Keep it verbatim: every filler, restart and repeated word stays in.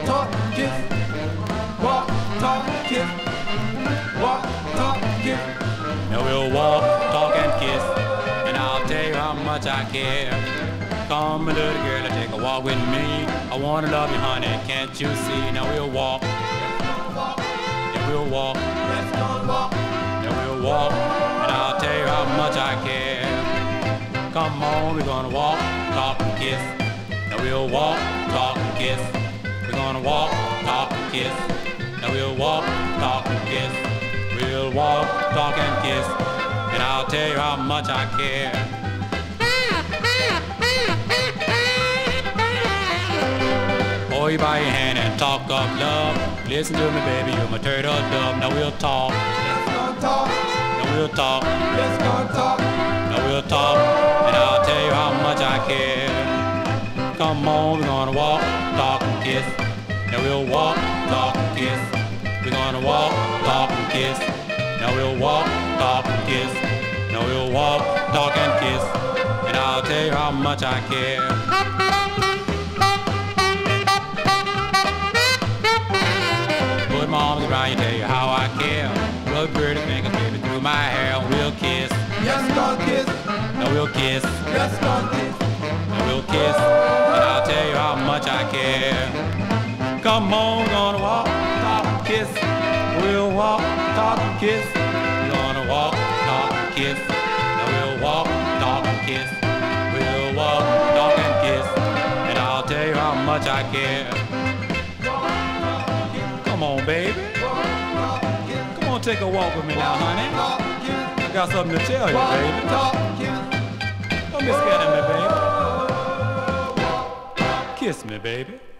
talk, kiss. Walk, talk, kiss. Walk, talk, kiss. Now we'll walk, talk, and kiss, and I'll tell you how much I care. Come, my little girl, and take a walk with me. I wanna love you, honey, can't you see? Now we'll walk, yeah, we'll walk, Let's go walk. yeah, we'll walk, and I'll tell you how much I care. Come on, we're gonna walk, talk, and kiss. Now we'll walk, talk, and kiss. We're gonna walk, talk, and kiss. Now we'll walk, talk, and kiss. We'll walk, talk, and kiss, and I'll tell you how much I care. Hold you by your hand and talk of love. Listen to me, baby, you're my turtle dove. Now we'll talk, Let's go talk. now we'll talk, Let's go talk. now we'll talk, and I'll tell you how much I care. Come on, we're gonna walk, talk, and kiss. Now we'll walk, talk, and kiss. We're gonna walk, talk, and kiss. Now we'll walk, talk, and kiss. Now we'll walk, talk, and kiss, and I'll tell you how much I care. Put my arms around you, tell you how I care. Rub pretty fingers, baby, through my hair. We'll kiss, Yes, go kiss. now we'll kiss, Yes, go kiss. now we'll kiss, and I'll tell you how much I care. Come on, we're gonna walk, talk, and kiss. We'll walk, talk, and kiss. We're gonna walk, talk, and kiss. Now we'll walk, talk, and kiss. We'll walk, talk, and kiss, and I'll tell you how much I care. Come on, baby. Come on, take a walk with me now, honey. I got something to tell you, baby. Don't be scared of me, baby. Kiss me, baby.